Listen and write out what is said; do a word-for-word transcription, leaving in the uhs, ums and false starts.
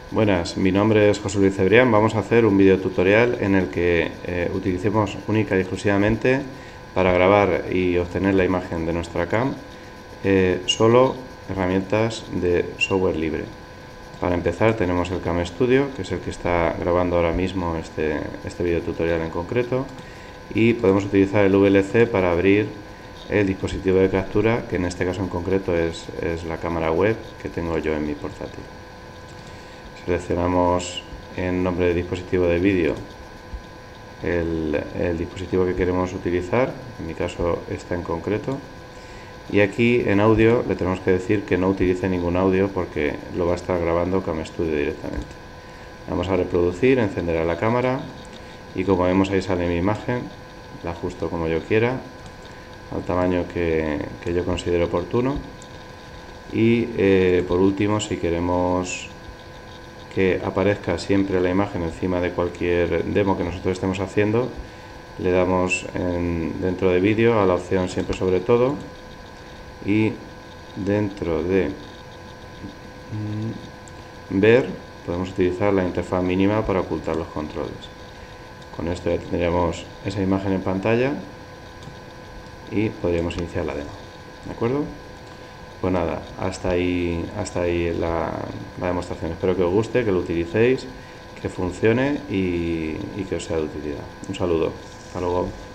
Buenas, mi nombre es José Luis Cebrián. Vamos a hacer un video tutorial en el que eh, utilicemos única y exclusivamente para grabar y obtener la imagen de nuestra cam eh, solo herramientas de software libre. Para empezar tenemos el Cam Studio, que es el que está grabando ahora mismo este, este video tutorial en concreto, y podemos utilizar el V L C para abrir el dispositivo de captura, que en este caso en concreto es, es la cámara web que tengo yo en mi portátil. Seleccionamos en nombre de dispositivo de vídeo el, el dispositivo que queremos utilizar, en mi caso este en concreto, y aquí en audio le tenemos que decir que no utilice ningún audio porque lo va a estar grabando Cam Studio directamente. Vamos a reproducir, encenderá la cámara y como vemos ahí sale mi imagen, la ajusto como yo quiera, al tamaño que, que yo considero oportuno. Y eh, por último, si queremos que aparezca siempre la imagen encima de cualquier demo que nosotros estemos haciendo, le damos en, dentro de vídeo a la opción siempre sobre todo, y dentro de mm, ver podemos utilizar la interfaz mínima para ocultar los controles. Con esto ya tendríamos esa imagen en pantalla y podríamos iniciar la demo. ¿De acuerdo? Pues nada, hasta ahí, hasta ahí la, la demostración. Espero que os guste, que lo utilicéis, que funcione y, y que os sea de utilidad. Un saludo. Hasta luego.